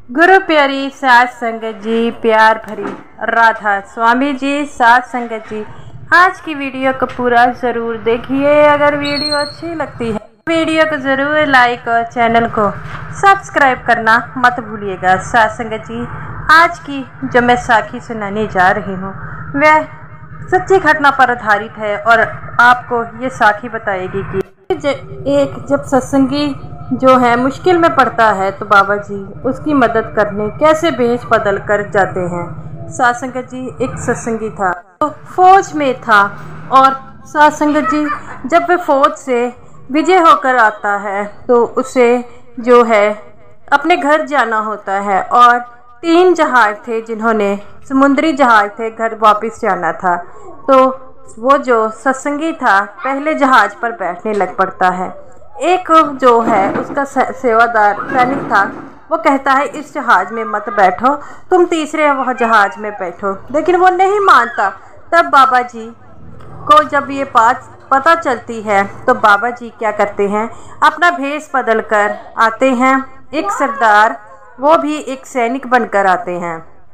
गुरु प्यारी सात संगत जी, प्यार भरी राधा स्वामी जी, सात संगत जी, आज की वीडियो को पूरा ज़रूर देखिए। अगर वीडियो अच्छी लगती है वीडियो को ज़रूर लाइक और चैनल को सब्सक्राइब करना मत भूलिएगा। सात संगत जी, आज की जो मैं साखी सुनाने जा रही हूँ वह सच्ची घटना पर आधारित है और आपको ये साखी बताएगी कि जब सत्संगी जो है मुश्किल में पड़ता है तो बाबा जी उसकी मदद करने कैसे भेष बदल कर जाते हैं। सात संगत जी, एक सत्संगी था तो फौज में था और सात संगत जी जब वह फौज से विजय होकर आता है तो उसे जो है अपने घर जाना होता है और 3 जहाज थे जिन्होंने समुद्री जहाज थे घर वापस जाना था। तो वो जो सत्संगी था पहले जहाज पर बैठने लग पड़ता है। एक जो है उसका सेवादार सैनिक था, वो कहता है इस जहाज में मत बैठो, तुम तीसरे वह जहाज में बैठो, लेकिन वो नहीं मानता। तब बाबा जी को जब ये बात पता चलती है तो बाबा जी क्या करते हैं, अपना भेष बदल कर आते हैं। एक सरदार, वो भी एक सैनिक बनकर आते हैं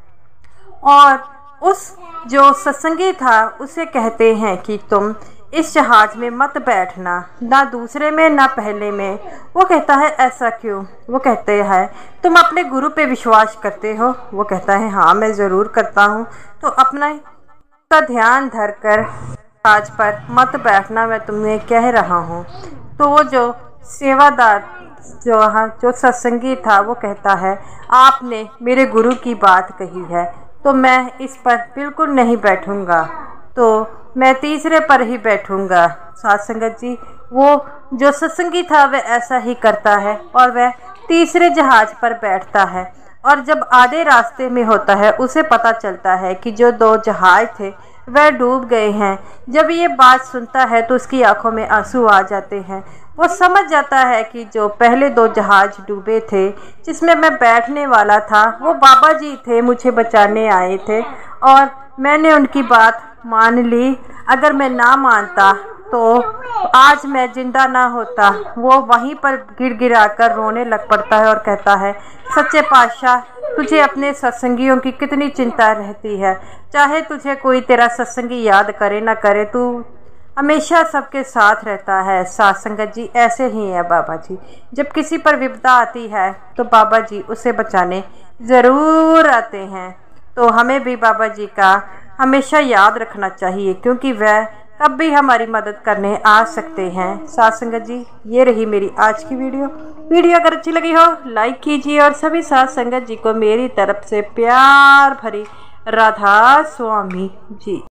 और उस जो सत्संगी था उसे कहते हैं कि तुम इस जहाज में मत बैठना, ना दूसरे में ना पहले में। वो कहता है ऐसा क्यों? वो कहते हैं तुम अपने गुरु पे विश्वास करते हो? वो कहता है हाँ मैं ज़रूर करता हूँ। तो अपना का ध्यान धर कर जहाज पर मत बैठना, मैं तुम्हें कह रहा हूँ। तो वो जो सेवादार जो सत्संगी था वो कहता है आपने मेरे गुरु की बात कही है तो मैं इस पर बिल्कुल नहीं बैठूँगा, तो मैं तीसरे पर ही बैठूंगा। सात संगत जी, वो जो सत्संगी था वह ऐसा ही करता है और वह तीसरे जहाज पर बैठता है और जब आधे रास्ते में होता है उसे पता चलता है कि जो 2 जहाज थे वह डूब गए हैं। जब ये बात सुनता है तो उसकी आंखों में आंसू आ जाते हैं। वो समझ जाता है कि जो पहले 2 जहाज डूबे थे जिसमें मैं बैठने वाला था वो बाबा जी थे, मुझे बचाने आए थे और मैंने उनकी बात मान ली। अगर मैं ना मानता तो आज मैं जिंदा ना होता। वो वहीं पर गिड़गिड़ा कर रोने लग पड़ता है और कहता है सच्चे पातशाह, तुझे अपने सत्संगियों की कितनी चिंता रहती है, चाहे तुझे कोई तेरा सत्संगी याद करे ना करे, तू हमेशा सबके साथ रहता है। सात संगत जी, ऐसे ही है बाबा जी, जब किसी पर विपदा आती है तो बाबा जी उसे बचाने ज़रूर आते हैं। तो हमें भी बाबा जी का हमेशा याद रखना चाहिए क्योंकि वह कब भी हमारी मदद करने आ सकते हैं। सात संगत जी, ये रही मेरी आज की वीडियो अगर अच्छी लगी हो लाइक कीजिए और सभी सात संगत जी को मेरी तरफ से प्यार भरी राधा स्वामी जी।